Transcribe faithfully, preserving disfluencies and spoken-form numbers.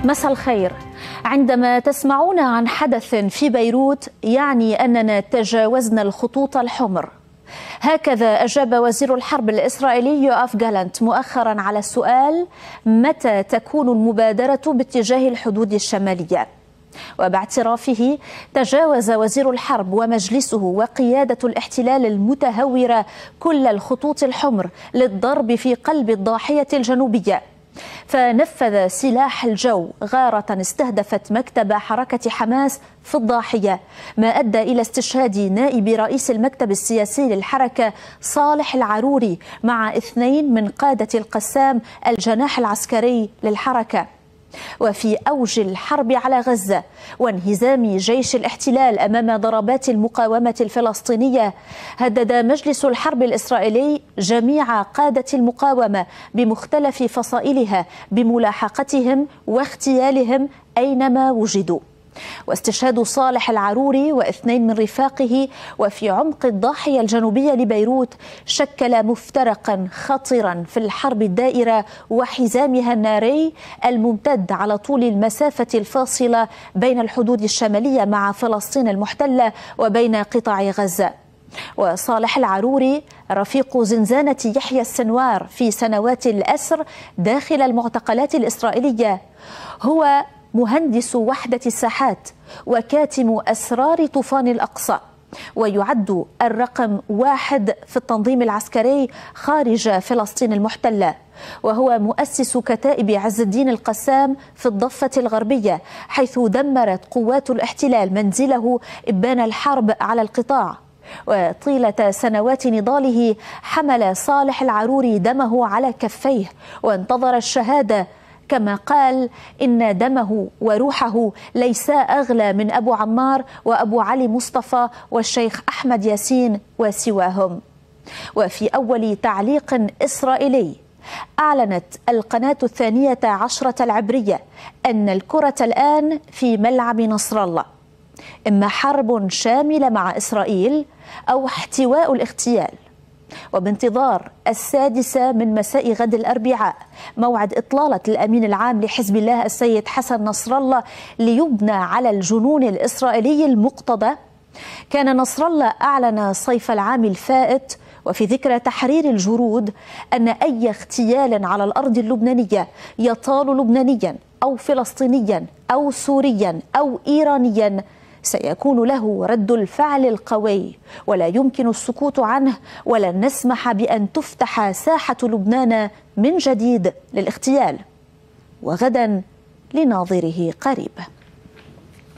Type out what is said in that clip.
مساء الخير. عندما تسمعون عن حدث في بيروت يعني أننا تجاوزنا الخطوط الحمر. هكذا أجاب وزير الحرب الإسرائيلي يوآف جالانت مؤخرا على السؤال متى تكون المبادرة باتجاه الحدود الشمالية. وباعترافه تجاوز وزير الحرب ومجلسه وقيادة الاحتلال المتهورة كل الخطوط الحمر للضرب في قلب الضاحية الجنوبية، فنفذ سلاح الجو غارة استهدفت مكتب حركة حماس في الضاحية، ما أدى إلى استشهاد نائب رئيس المكتب السياسي للحركة صالح العروري مع اثنين من قادة القسام الجناح العسكري للحركة. وفي أوج الحرب على غزة وانهزام جيش الاحتلال أمام ضربات المقاومة الفلسطينية، هدد مجلس الحرب الإسرائيلي جميع قادة المقاومة بمختلف فصائلها بملاحقتهم واغتيالهم أينما وجدوا. واستشهاد صالح العروري واثنين من رفاقه وفي عمق الضاحية الجنوبية لبيروت شكل مفترقا خطرا في الحرب الدائرة وحزامها الناري الممتد على طول المسافة الفاصلة بين الحدود الشمالية مع فلسطين المحتلة وبين قطاع غزة. وصالح العروري رفيق زنزانة يحيى السنوار في سنوات الأسر داخل المعتقلات الإسرائيلية، هو مهندس وحدة الساحات وكاتم أسرار طوفان الأقصى، ويعد الرقم واحد في التنظيم العسكري خارج فلسطين المحتلة، وهو مؤسس كتائب عز الدين القسام في الضفة الغربية، حيث دمرت قوات الاحتلال منزله إبان الحرب على القطاع. وطيلة سنوات نضاله حمل صالح العروري دمه على كفيه وانتظر الشهادة، كما قال إن دمه وروحه ليسا أغلى من أبو عمار وأبو علي مصطفى والشيخ أحمد ياسين وسواهم. وفي أول تعليق إسرائيلي أعلنت القناة الثانية عشرة العبرية أن الكرة الآن في ملعب نصر الله، إما حرب شاملة مع إسرائيل أو احتواء الاغتيال. وبانتظار السادسة من مساء غد الأربعاء موعد إطلالة الأمين العام لحزب الله السيد حسن نصر الله ليبنى على الجنون الإسرائيلي المقتضى، كان نصر الله أعلن صيف العام الفائت وفي ذكرى تحرير الجرود أن أي اغتيال على الأرض اللبنانية يطال لبنانيا أو فلسطينيا أو سوريا أو إيرانيا سيكون له رد الفعل القوي، ولا يمكن السكوت عنه، ولن نسمح بأن تفتح ساحة لبنان من جديد للاغتيال. وغدا لناظره قريب.